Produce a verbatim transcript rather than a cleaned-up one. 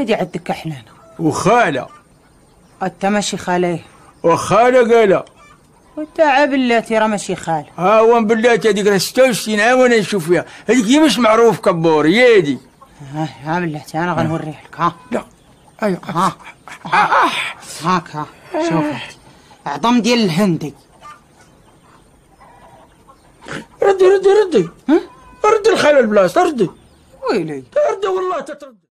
يدي عندك احلام وخالة انت ماشي خاله وخالة قالها وتعب بلاتي راه ماشي خاله. ها وين بلاتي هذيك راه ستة وستين عام وانا نشوف فيها هذيك هي مش معروف كبور هي هذيك. ها ها بلاتي انا غنوريها لك. ها لا ايوا ها هاك ها شوف عظم ديال الهندي. ردي ردي ردي ها ردي الخاله البلاصه ردي ويلي ردي والله تتردي.